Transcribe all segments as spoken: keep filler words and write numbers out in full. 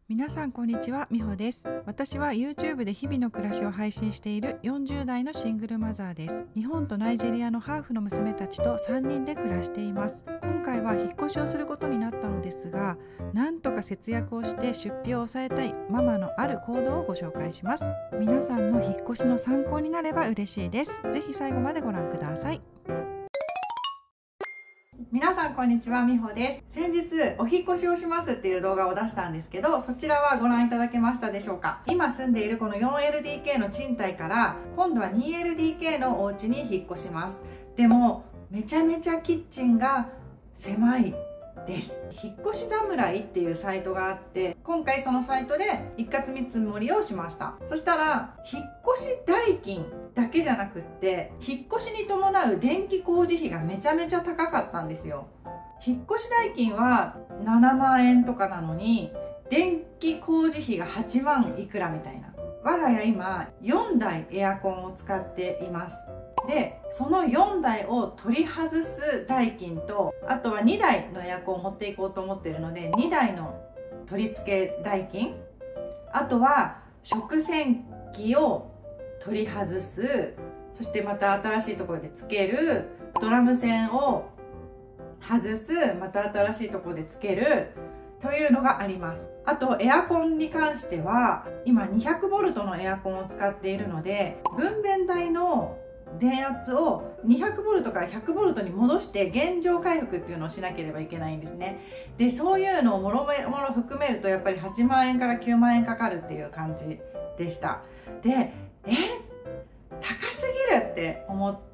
皆さんこんにちは、みほです。私は YouTube で日々の暮らしを配信しているよんじゅう代のシングルマザーです。日本とナイジェリアのハーフの娘たちとさんにんで暮らしています。今回は引っ越しをすることになったのですが、なんとか節約をして出費を抑えたいママのある行動をご紹介します。皆さんの引っ越しの参考になれば嬉しいです。ぜひ最後までご覧ください。皆さんこんにちは、みほです。先日お引越しをしますっていう動画を出したんですけど、そちらはご覧いただけましたでしょうか。今住んでいるこの よんエルディーケー の賃貸から今度は にエルディーケー のお家に引っ越します。でもめちゃめちゃキッチンが狭いです。引っ越し侍っていうサイトがあって、今回そのサイトで一括見積もりをしました。そしたら引っ越し代金だけじゃなくって、引っ越しに伴う電気工事費がめちゃめちゃ高かったんですよ。引っ越し代金はななまんえんとかなのに、電気工事費がはちまんいくらみたいな。我が家今よんだいエアコンを使っています。でそのよんだいを取り外す代金と、あとはにだいのエアコンを持っていこうと思ってるのでにだいの取り付け代金、あとは食洗機を取り外す、そしてまた新しいところでつける、ドラム線を外す、また新しいところでつけるというのがあります。あとエアコンに関しては今にひゃくボルトのエアコンを使っているので、分娩台の電圧をにひゃくボルトからひゃくボルトに戻して現状回復っていうのをしなければいけないんですね。でそういうのをもろもろ含めるとやっぱりはちまんえんからきゅうまんえんかかるっていう感じでした。でえ高すぎるって思って、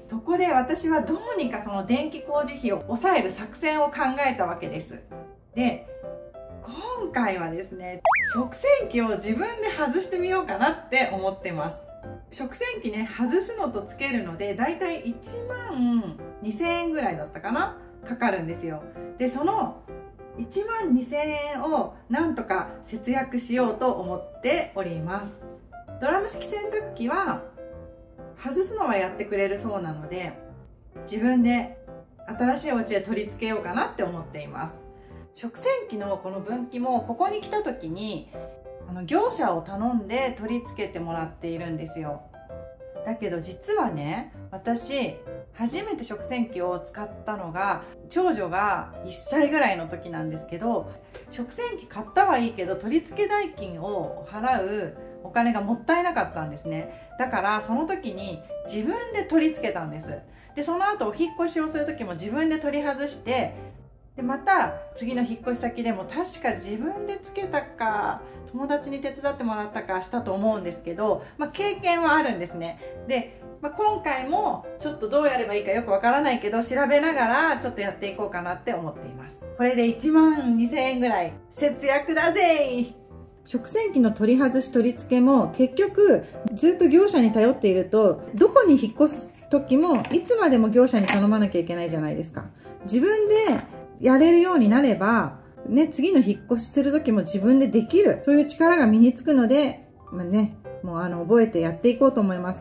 そこで私はどうにかその電気工事費を抑える作戦を考えたわけです。で今回はですね、食洗機を自分で外してみようかなって思ってます。食洗機ね、外すのとつけるのでだいたいいちまんにせんえんぐらいだったかな、かかるんですよ。でそのいちまんにせんえんをなんとか節約しようと思っております。ドラム式洗濯機は外すのはやってくれるそうなので、自分で新しいお家で取り付けようかなって思っています。食洗機のこの分岐もここに来た時にあの業者を頼んで取り付けてもらっているんですよ。だけど実はね、私初めて食洗機を使ったのが長女がいっさいぐらいの時なんですけど、食洗機買ったはいいけど取り付け代金を払うお金がもったいなかったんですね。だからその時に自分で取り付けたんです。でその後お引っ越しをする時も自分で取り外して、でまた次の引っ越し先でも確か自分でつけたか友達に手伝ってもらったかしたと思うんですけど、まあ、経験はあるんですね。で、まあ、今回もちょっとどうやればいいかよくわからないけど調べながらちょっとやっていこうかなって思っています。これでいちまんにせんえんぐらい節約だぜ。食洗機の取り外し取り付けも結局ずっと業者に頼っていると、どこに引っ越す時もいつまでも業者に頼まなきゃいけないじゃないですか。自分でやれるようになれば、ね、次の引っ越しする時も自分でできる、そういう力が身につくので、まあね、もうあの覚えてやっていこうと思います。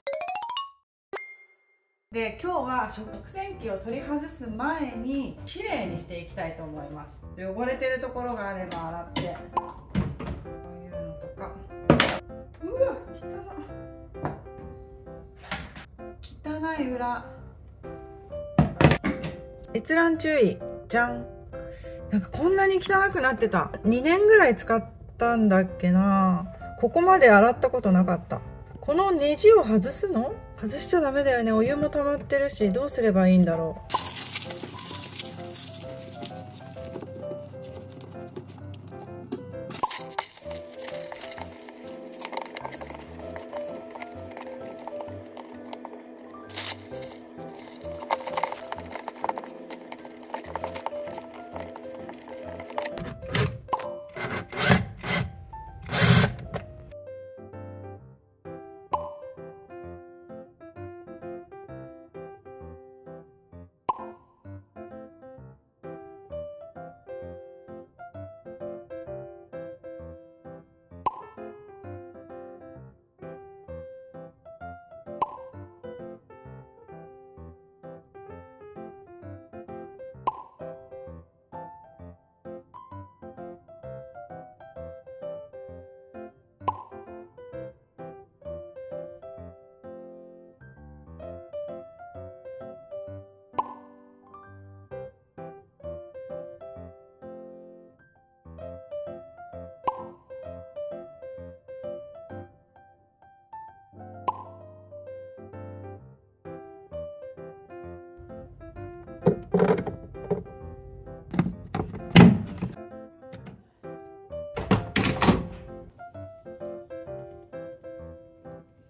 で今日は食洗機を取り外す前にきれいにしていきたいと思います。汚れてるところがあれば洗って、こういうのとか、うわ汚い汚い裏、閲覧注意じゃん。なんかこんなに汚くなってた。にねんぐらい使ったんだっけな。ここまで洗ったことなかった。このネジを外すの？外しちゃダメだよね。お湯も溜まってるし、どうすればいいんだろう。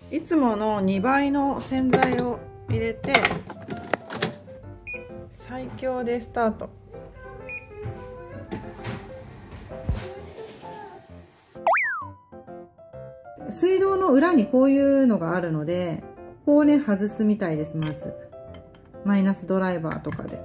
いつものにばいの洗剤を入れて最強でスタート。水道の裏にこういうのがあるので、ここをね外すみたいです。まずマイナスドライバーとかで、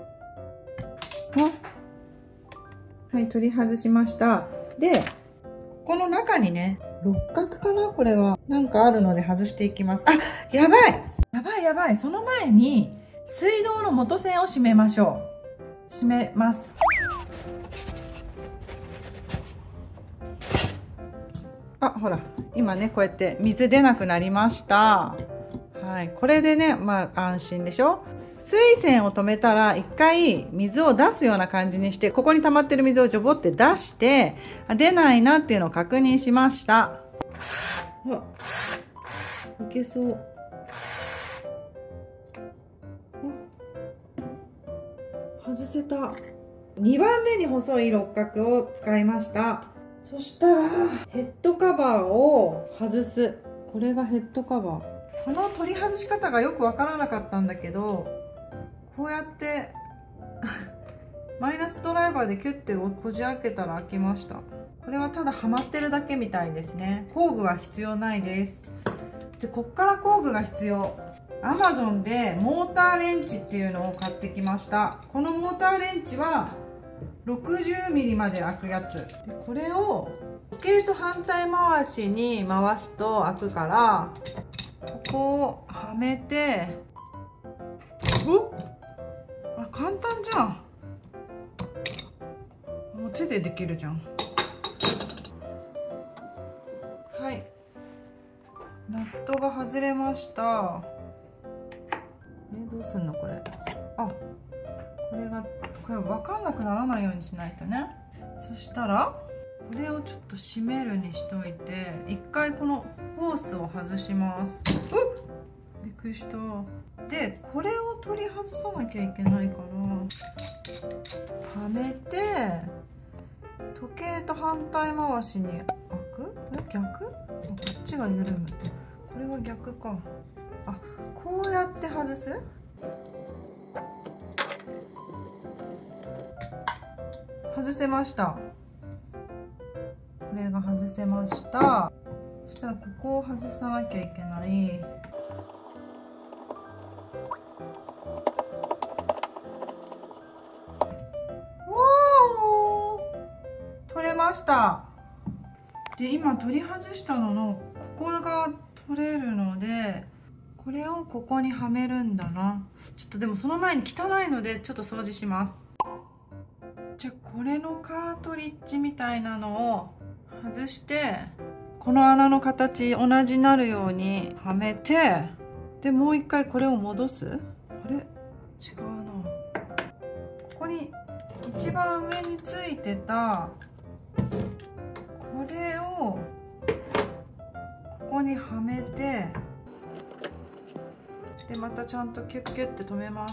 はい、取り外しました。で、ここの中にね六角かな、これはなんかあるので外していきます。あ、やばいやばいやばい。その前に水道の元栓を閉めましょう。閉めます。あ、ほら今ねこうやって水出なくなりました。はい、これでねまあ安心でしょ。水栓を止めたら一回水を出すような感じにして、ここに溜まってる水をジョボって出して出ないなっていうのを確認しました。あ、いけそう。外せた。にばんめに細い六角を使いました。そしたらヘッドカバーを外す。これがヘッドカバー。この取り外し方がよくわからなかったんだけど、こうやってマイナスドライバーでキュッてこじ開けたら開きました。これはただはまってるだけみたいですね。工具は必要ないです。で、こっから工具が必要。アマゾンでモーターレンチっていうのを買ってきました。このモーターレンチはろくじゅうミリまで開くやつで、これを時計と反対回しに回すと開くから、ここをはめて、おっ、あ、簡単じゃん。もう手でできるじゃん。はい、ナットが外れました。え、どうすんのこれ。あ、これがこれ分かんなくならないようにしないとね。そしたらこれをちょっと締めるにしといて、一回このホースを外します。うっ、びっくりした。で、これを取り外さなきゃいけないから、はめて時計と反対回しに開く。え、逆？こっちが緩む。これは逆か。あ、こうやって外す。外せました。これが外せました。そしたらここを外さなきゃいけない。取れました。で、今取り外したののここが取れるので、これをここにはめるんだな。ちょっとでもその前に汚いのでちょっと掃除します。じゃあこれのカートリッジみたいなのを外して、この穴の形同じになるようにはめて、でもう一回これを戻す。あれ、違うな。ここに一番上についてたこれをここにはめて、でまたちゃんとキュッキュッて止めます。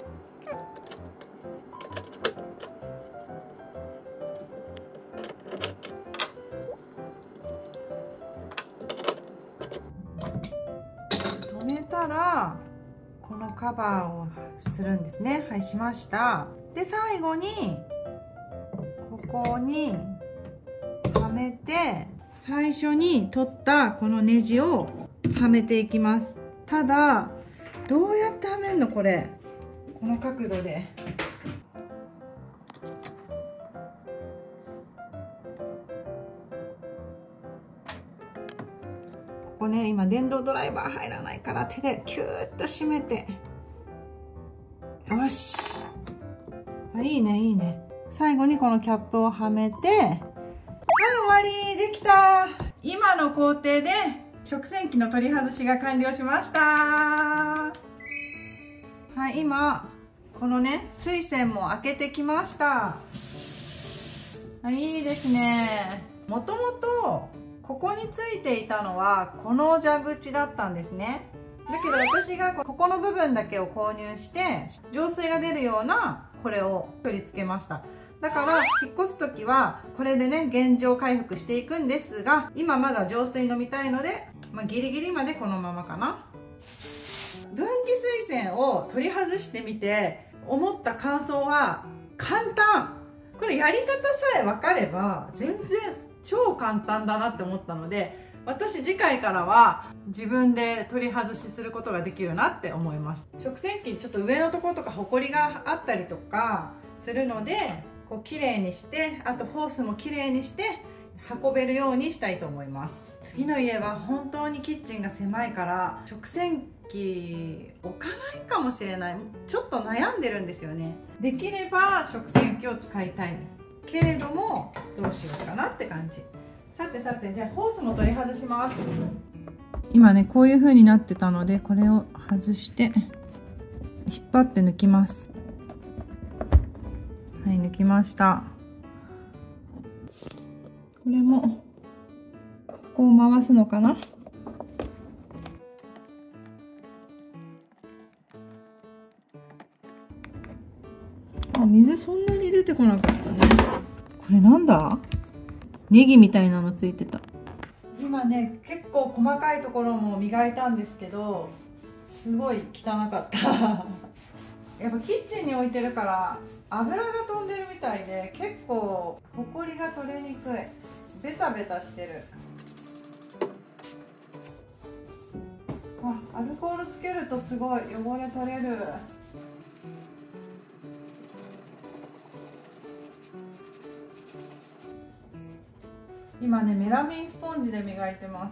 止めたらこのカバーをするんですね。はい、しました。で、最後にここにはめて、最初に取ったこのネジをはめていきます。ただどうやってはめるのこれ。この角度で。ここね、今電動ドライバー入らないから手でキューッと締めて。よし。あ、いいねいいね。最後にこのキャップをはめて、はい、終わり。できた。今の工程で食洗機の取り外しが完了しました。はい、今このね水栓も開けてきました。あ、いいですね。もともとここについていたのはこの蛇口だったんですね。だけど私がここの部分だけを購入して浄水が出るようなこれを取り付けました。だから引っ越す時はこれでね原状回復していくんですが、今まだ浄水飲みたいのでまあ、ギリギリまでこのままかな。分岐水栓を取り外してみて思った感想は、簡単。これやり方さえ分かれば全然超簡単だなって思ったので、私次回からは自分で取り外しすることができるなって思いました。食洗機ちょっと上のところとかホコリがあったりとかするので、こう綺麗にして、あとホースも綺麗にして運べるようにしたいと思います。次の家は本当にキッチンが狭いから食洗機置かないかもしれない。ちょっと悩んでるんですよね。できれば食洗機を使いたいけれども、どうしようかなって感じ。さてさて、じゃあホースも取り外します。今ね、こういう風になってたので、これを外して引っ張って抜きます。はい、抜きました。これもこう回すのかな。あ、水そんなに出てこなかったね。これなんだ？ネギみたいなのついてた。今ね、結構細かいところも磨いたんですけど、すごい汚かったやっぱキッチンに置いてるから油が飛んでるみたいで、結構ほこりが取れにくい。ベタベタしてる。あ、アルコールつけるとすごい汚れ取れる。今ね、メラミンスポンジで磨いてます。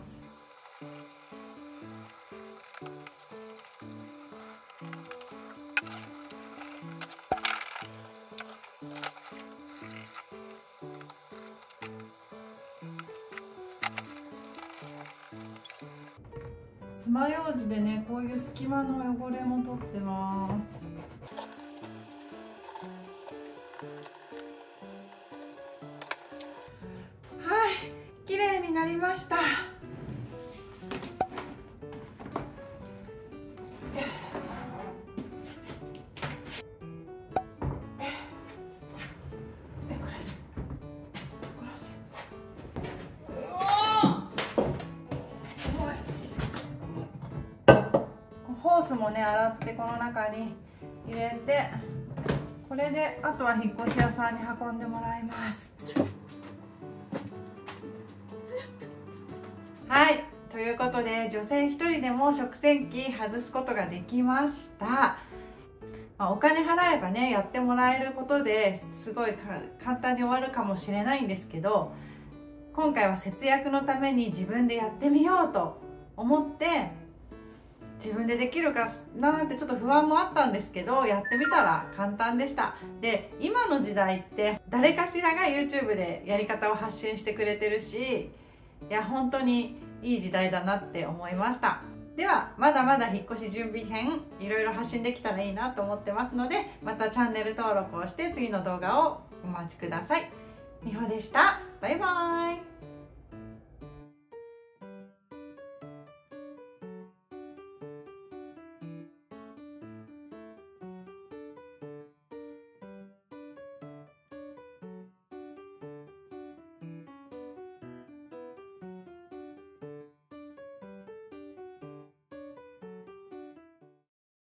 爪楊枝でね、こういう隙間の汚れも取ってます。はい、綺麗になりました。ホースもね、洗ってこの中に入れて、これであとは引っ越し屋さんに運んでもらいます。はい、ということで女性一人でも食洗機外すことができました。まあ、お金払えばね、やってもらえることですごい簡単に終わるかもしれないんですけど、今回は節約のために自分でやってみようと思って、自分でできるかなってちょっと不安もあったんですけど、やってみたら簡単でした。で、今の時代って誰かしらが YouTube でやり方を発信してくれてるし、いや本当にいい時代だなって思いました。ではまだまだ引っ越し準備編いろいろ発信できたらいいなと思ってますので、またチャンネル登録をして次の動画をお待ちください。みほでした。バイバーイ。